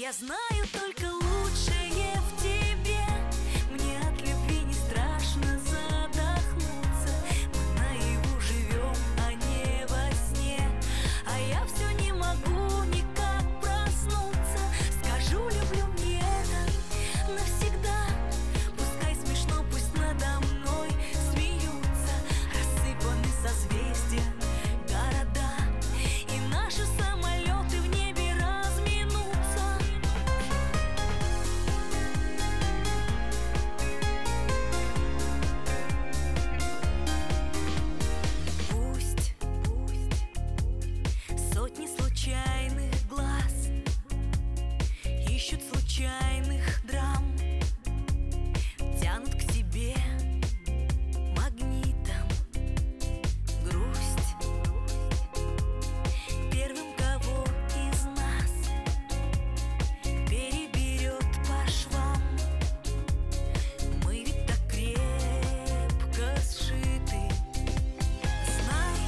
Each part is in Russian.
Я знаю только лучшее в тебе. Мне от любви не страшно задохнуться. Мы наяву живем, а не во сне. А я все не могу никак проснуться. Скажу, люблю, мне это навсегда. Пускай смешно, пусть надо мной смеются. Рассыпаны созвездия города, и наши самолеты в небе разминутся. Пусть сотни случайных глаз ищут случайных драм, тянут к себе магнитом. Грусть первым, кого из нас переберет по швам. Мы ведь так крепко сшиты. Знай,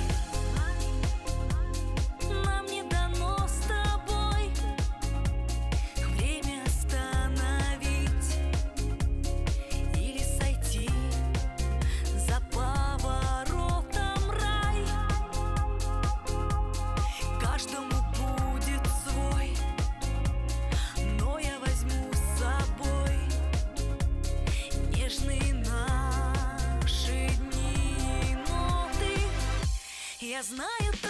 нам не дано с тобой время остановить или сойти за поворотом рай. Каждому будет свой, но я возьму с собой нежные наши дни. Но ты, я знаю